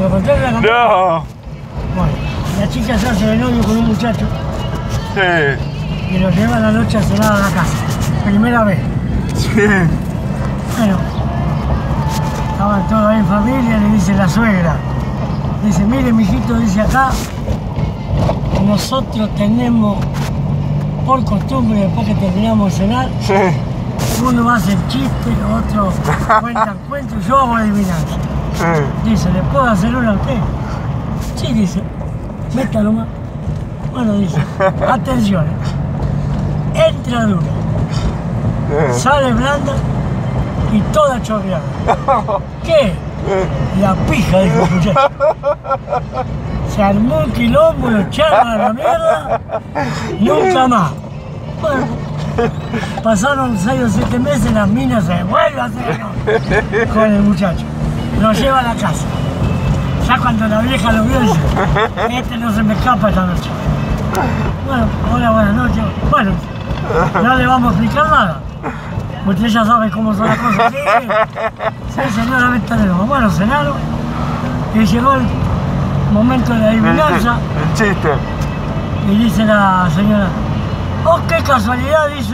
¿Lo contaste la campera? No. Bueno, la chica se hace de novio con un muchacho. Sí. Y lo lleva a la noche a cenar a la casa. Primera vez. Sí. Bueno, estaban todos ahí en familia, le dice la suegra. Dice, mire mijito, dice acá, nosotros tenemos por costumbre, después que terminamos de cenar, Sí. uno hace chiste, otro cuenta cuentos, yo hago adivinanza. Sí. Dice, ¿le puedo hacer una a usted? Sí, dice, meta nomás. Bueno, dice, atención, entra dura, sale blanda y toda chorreada. ¿Qué? La pija, dijo el muchacho. Se armó un quilombo, lo echaron a la mierda, nunca más. Bueno, pasaron 6 o 7 meses, las minas se vuelven a hacer con el muchacho. Lo lleva a la casa. Ya cuando la vieja lo vio, dice, este no se me escapa esta noche. Bueno, hola, buenas noches. Bueno, no le vamos a explicar nada. Usted ya sabe cómo son las cosas. Sí, señora Ventanero. Bueno, cenaron y llegó el momento de la adivinanza. El chiste. Y dice la señora, oh, qué casualidad, dice.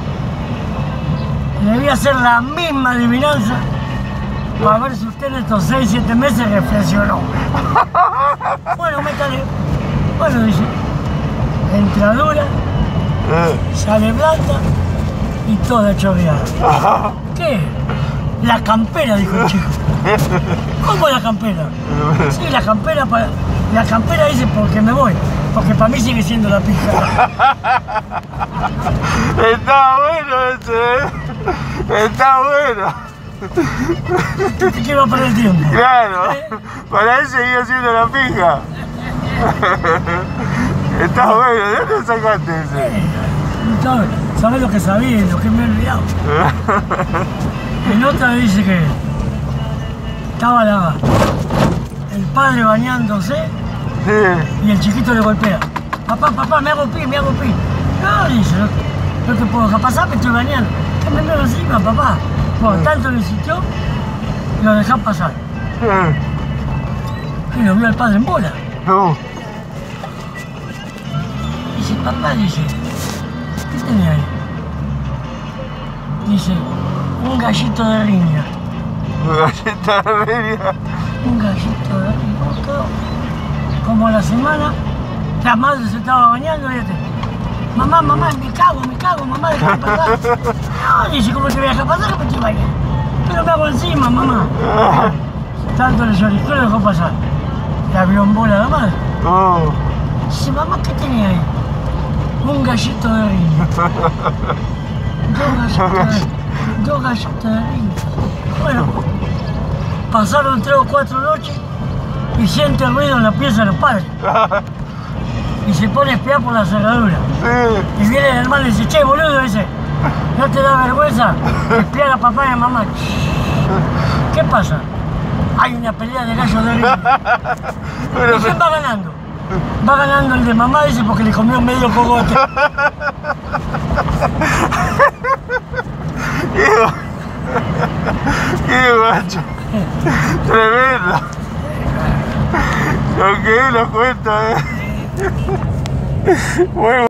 Le voy a hacer la misma adivinanza para ver si usted en estos 6 o 7 meses reflexionó. Bueno, métale. Bueno, dice, entra dura, sale blanda y toda chorreada. ¿Qué? La campera, dijo el chico. ¿Cómo la campera? Sí, la campera para... La campera dice porque me voy, porque para mí sigue siendo la pija. Está bueno ese, Está bueno. ¿Tú te quiero perder el tiempo? Claro, para él seguía siendo la pija. Está bueno, ¿de dónde sacaste ese? ¿Sabes lo que sabía y lo que me he olvidado? En otra dice que estaba el padre bañándose y el chiquito le golpea. Papá, papá, me hago pi, me hago pi. No, dice, no te puedo dejar pasar, me estoy bañando. Que me meo encima, papá. Bueno, tanto le insistió, lo dejan pasar. Y lo vio al padre en bola. No. Dice, papá, dice, ¿qué tenía ahí? Dice, un gallito de riña. Galleta de riña. Un gallito de riña. Como a la semana, la madre se estaba bañando y dice, mamá, mamá, me cago, mamá, déjame pasar. No, dice, ¿cómo te voy a dejar pasar que me estoy bañando? Pero me hago encima, mamá. Tanto le lloriqueó, lo dejó pasar. La vio en bola la madre. Dice, mamá, ¿qué tenía ahí? Un gallito de riña. Dos gallitos de riña. Bueno, pasaron 3 o 4 noches y siente ruido en la pieza de los padres. Y se pone a espiar por la cerradura. Y viene el hermano y dice, che, boludo, dice, ¿no te da vergüenza espiar a papá y a mamá? ¿Qué pasa? Hay una pelea de gallos de riña. ¿Y quién va ganando? Va ganando el de mamá, dice, porque le comió medio cogote. ¡Qué guacho! Tremendo. Lo que él lo cuenta, Bueno.